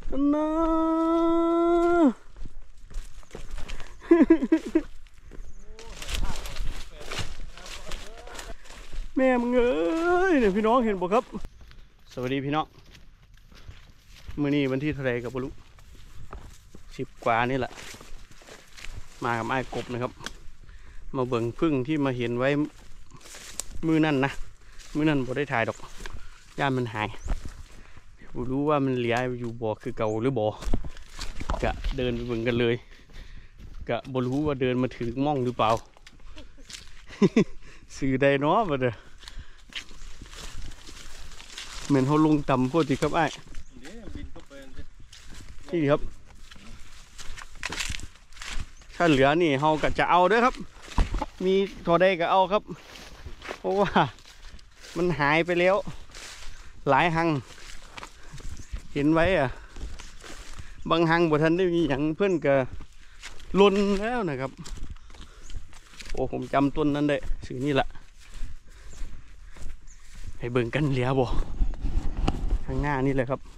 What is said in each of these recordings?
นะแม่มึงเอ้ยเนี่ยพี่น้องเห็นบ่ครับสวัสดีพี่น้องมื้อนี้วันที่เท่าไรกับบ่รู้10 กว่านี่แหละมากับไอ้กบนะครับมาเบิ่งพึ่งที่มาเห็นไว้มือนั่นนะมือนั่นบ่ได้ถ่ายดอกย่ามันหายบ่รู้ว่ามันเหลืออยู่บ่อคือเก่าหรือบ่กะเดินไปเบิ่งกันเลยกะบ่รู้ว่าเดินมาถึงม่องหรือเปล่า สื่อใดเนาะบ่เด้อเหมือนเขาลงต่ำโคตรดีครับไอ้นี่ครับถ้าเหลือนี่เขาก็จะเอาด้วยครับมีทอได้ก็เอาครับเพราะว่ามันหายไปแล้วหลายหังเห็นไว้อะบางหังบ่ทันได้มีอย่างเพื่อนก็ล้นแล้วนะครับโอ้ผมจำต้นนั้นได้สื่อนี่แหละให้เบิ่งกันเหลือบ่ข้างหน้านี่เลยครับ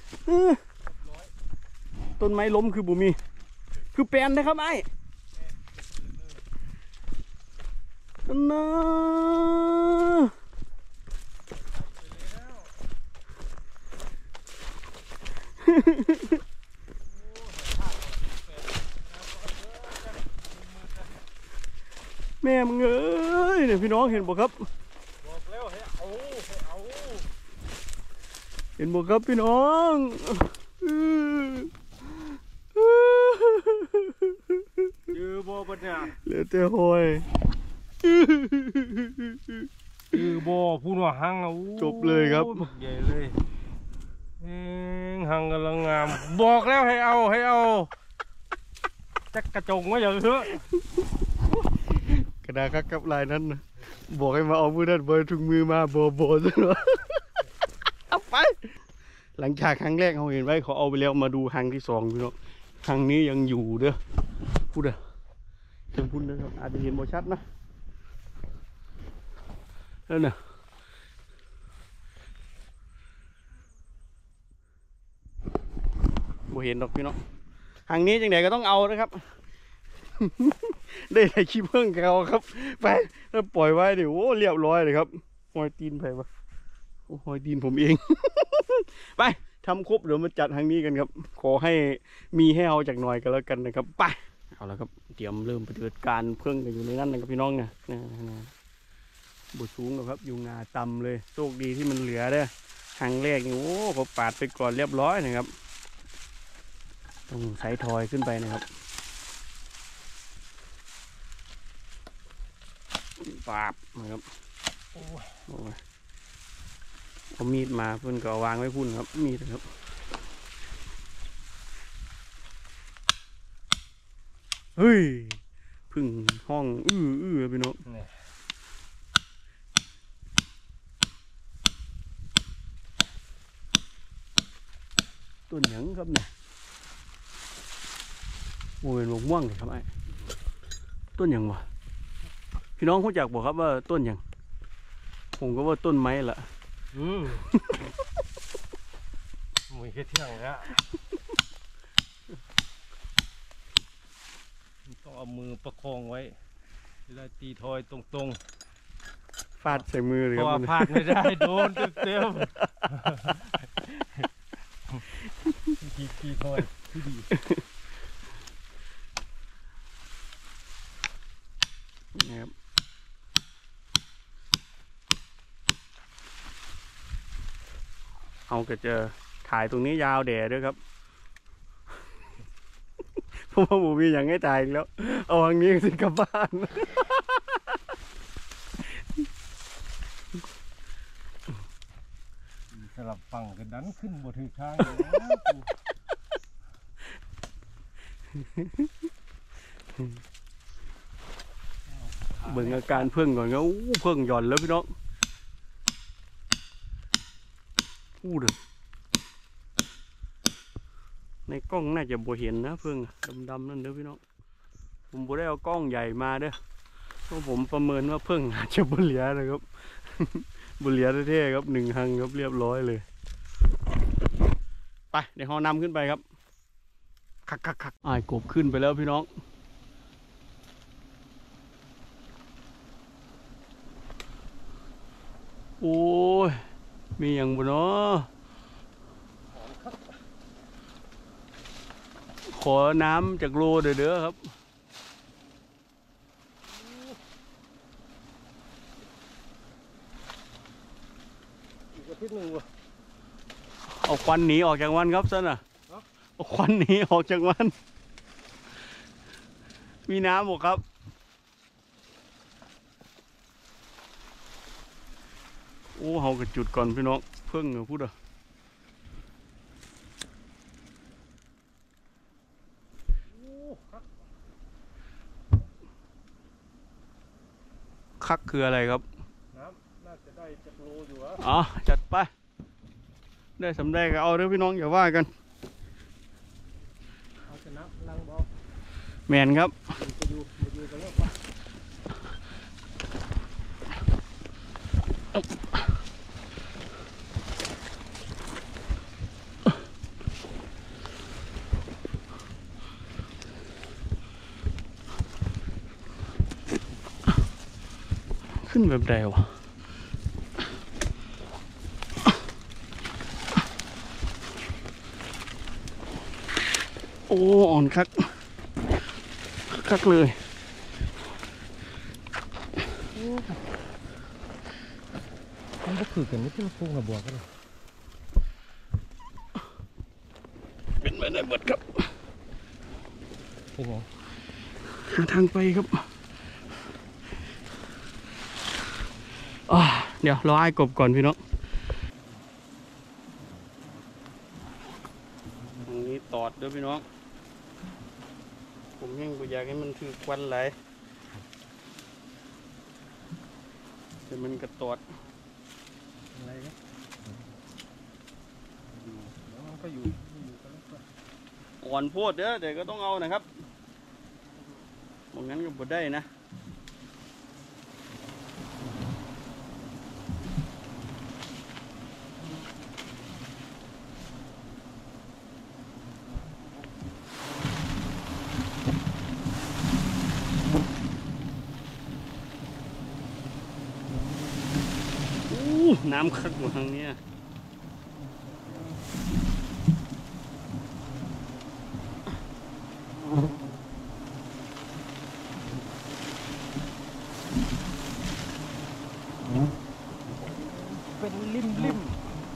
ต้นไม้ล้มคือบุมีคือแปลนนะครับไอ้นะแม่มึงเอ้ยเนี่ยพี่น้องเห็นบ่ครับบอกแล้วให้เอาเห็นบ่ครับพี่น้องยือบ่ปะเนี่ยเหลือแต่หอยยือบ่พูดว่าหังจบเลยครับใหญ่เลยหังกำลังงามบอกแล้วให้เอาจักกระจงไว้อย่างเถอะกระดาษกับลายนั้นบอกให้มาเอามือนั่นเบอร์ถุงมือมาโบซะหน่อยเอาไปหลังจากครั้งแรกเขาเห็นไว้เขาเอาไปแล้วมาดูครั้งที่สองพี่น้องครั้งนี้ยังอยู่เด้อพูดเด้อจังพูดนะครับอาจจะเห็นบ่ชัดนะนั่นน่ะบ่เห็นดอกพี่น้องครั้งนี้จังไหนก็ต้องเอานะครับ ได้แต่ขี้เพิ่งแกวครับไปถ้าปล่อยไว้เดี๋ยวโอ้เรียบร้อยเลยครับหอยตีนไปปะโอ้หอยตีนผมเอง ไปทำครบเดี๋ยวมาจัดทางนี้กันครับขอให้มีให้เอาจากหน่อยกันแล้วกันนะครับไปเอาแล้วครับเตรียมเริ่มปฏิบัติการเพิ่งกันอยู่ในนั้นนะครับพี่น้องเนี่ยบุสูงนะครับอยู่งาต่ำเลยโชคดีที่มันเหลือเด้อครั้งแรกนี่โอ้เขาปาดไปก่อนเรียบร้อยนะครับต้องใส่ทอยขึ้นไปนะครับปาบนะครับโอ้ยเอามีดมาเพื่อนก็วางไว้พุ่นครับมีดครับเฮ้ยพึ่งห้องพี่น้องต้นหยังครับเนี่ยโอ้ยหลงม่วงเลยครับไอ้ต้นหยังวะพี่น้องเขาอยากบอกครับว่าต้นหยังผมก็ว่าต้นไม้ละมือแค่เที่ยงแล้วต้องเอามือประคองไว้เวลาตีทอยตรงๆฟาดใส่มือเลยครับพลาดไม่ได้โดนเต็มตีทอยที่ดีนะครับเอาก็จะถ่ายตรงนี้ยาวแด่ด้วยครับเพราะว่าหมูมีอย่างให้ถ่ายแล้วเอาทางนี้สิกลับบ้านสลับฝั่งกันดันขึ้นบนถือข้างเบิ่งอาการเพิ่งก่อนก็เพิ่งหย่อนแล้วพี่น้องพูดเลยในกล้องน่าจะบ่เห็นนะเพิ่งดำๆนั่นเด้อพี่น้องผมบ่ได้เอากล้องใหญ่มาเด้อเพราะผมประเมินว่าเพิ่งอาจจะบ่เหลือนะครับ บ่เหลือแท้ๆครับ1 หังครับเรียบร้อยเลยไปเดี๋ยวเรานำขึ้นไปครับคักอ้ายกบขึ้นไปแล้วพี่น้องโอ้ยมีอย่างบ่เนาะขอน้ำจากโลเด้อครับอีกอาทิตย์หนึ่งวะเอาควันหนีออกจากวันครับท่านน่ะเอาควันหนีออกจากวันมีน้ำหมดครับโอ้เฮากระจุดก่อนพี่น้องเพิ่งเหรอพูดอ่ะคักคืออะไรครับน้ำน่าจะได้จากโลอยู่วะอ๋อจัดไปได้สำแดงก็เอาเด้อพี่น้องอย่าว่ากันเอาชนะลังบอแมนครับมาอยู่กันแล้วปะขึ้นแบบใดวะโอ้อ่อนคักเลยมันก็คือกันไม่ใช่มาฟุ้งกับบวกกันเลยเป็นไปได้หมดครับเป็นไงหาทางไปครับเดี๋ยวรอไอ้กบก่อนพี่น้องตรงนี้ตอดด้วยพี่น้องผมยังบ่อยากให้มันถือควันไหลแต่มันกระตอดอะไรเนี่ยแล้วมันก็อยู่กันแล้วก็อ่อนโพดเด้อแต่ก็ต้องเอานะครับไม่งั้นก็บ่ได้นะน้ำคักกว่าทางเนี้ยเป็นริม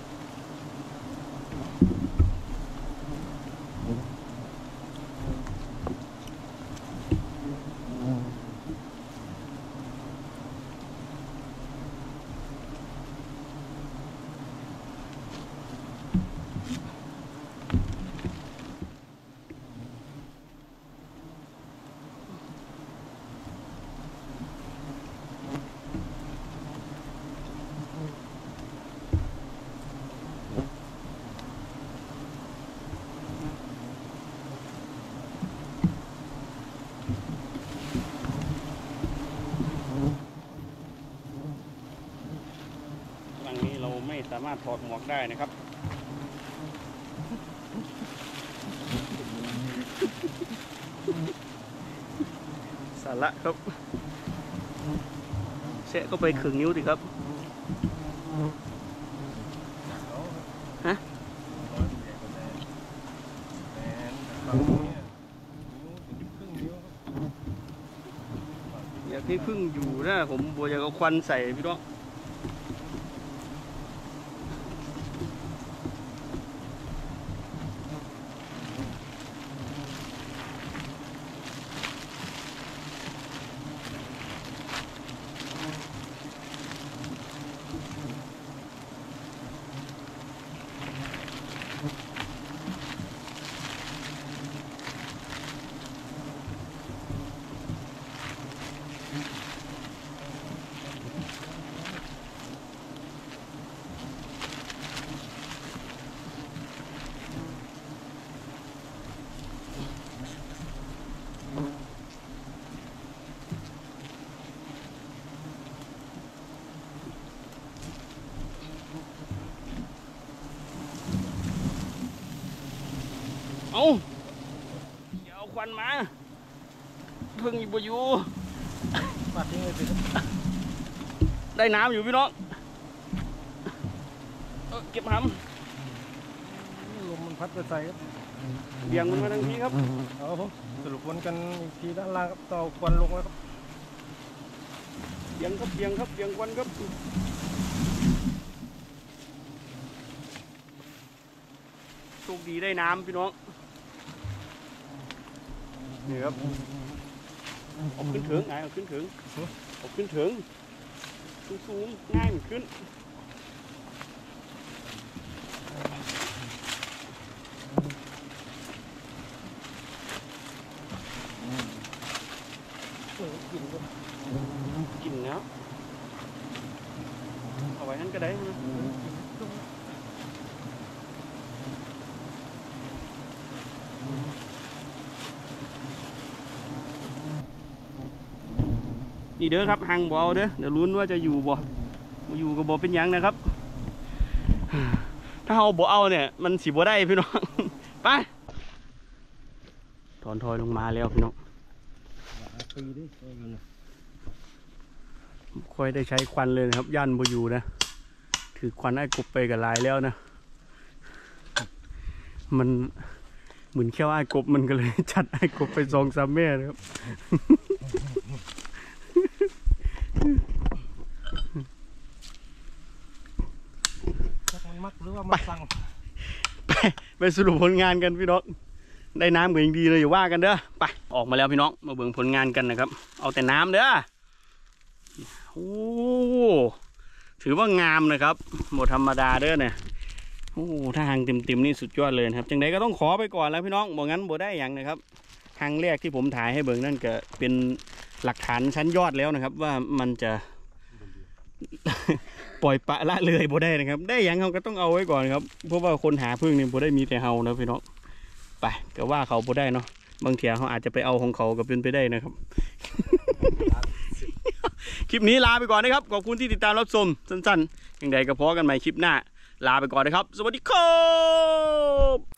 ทางนี้เราไม่สามารถถอดหมวกได้นะครับสาระครับแชะก็ไปขึงนิ้วดิครับฮะอยากให้พึ่งอยู่นะผมบัวอยากเอาควันใส่พี่น้องเอาอย่าเอาควันมาเพิ่งอยู่บ่อยู่ปาดทิ้งเลยสิได้น้ำอยู่พี่น้องเก็บหลมมันพัดไปใส่ครับำเบี่ยงมันมาทางนี้ครับเอาผมสรุปผลกันอีกทีด้านล่างครับต่อควันลงแล้วครับเบี่ยงครับเบี่ยงครับเบี่ยงควันครับโชคดีได้น้ำพี่น้องนี่ครับเอาขึ้นถึงไงเอาขึ้นถึงเอาขึ้นถึงสูงๆง่ายมันขึ้นกินแล้วเอาไว้นั้นก็ได้มั้ยนี่เด้อครับหางบ่เอาเด้อเดี๋ยวลุ้นว่าจะอยู่บ่อยู่กับบ่เป็นยังนะครับ ถ้าเอาบ่เอาเนี่ยมันสิบ่ได้พี่น้อง ไปถอนทอยลงมาแล้วพี่น้องปีดิตัวอยู่นะค่อยได้ใช้ควันเลยนะครับย่านบ่อยู่นะถือควันไอ้กบไปกับลายแล้วนะมันเหมือนแค่ว่าไอ้กบมันก็เลย จัดไอ้กบไป2-3 แม่นะครับชักมันมักหรือว่ามาสั่งไปสรุปผลงานกันพี่น้องได้น้ำก็ยังดีเลยอย่าว่ากันเด้อไปออกมาแล้วพี่น้องมาเบิ่งผลงานกันนะครับเอาแต่น้ำเด้อโอ้ถือว่างามนะครับหมดธรรมดาเด้อเนี่ยโอ้ถ้าหางเต็มๆนี่สุดยอดเลยนะครับจังใดก็ต้องขอไปก่อนแล้วพี่น้องบอกงั้นบ่ได้อย่างนะครับครั้งแรกที่ผมถ่ายให้เบิ่งนั่นก็เป็นหลักฐานชั้นยอดแล้วนะครับว่ามันจะ ปล่อยปะละเลยบ่ได้นะครับได้อย่างเขาก็ต้องเอาไว้ก่อนครับเพราะว่าคนหาพึ่งนี่บ่ได้มีแต่เฮานะพี่น้องไปก็ว่าเขาบ่ได้เนาะบางเทีเขาอาจจะไปเอาของเขาก็เป็นไปได้นะครับ คลิปนี้ลาไปก่อนนะครับขอบคุณที่ติดตามรับชมสั้นๆอย่างใดก็พอกันใหม่คลิปหน้าลาไปก่อนนะครับสวัสดีครับ